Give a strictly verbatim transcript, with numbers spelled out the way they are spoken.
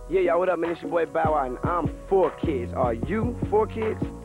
Yeah, y'all, what up, man? It's your boy Bow Wow, and I'm four kids. Are you four kids?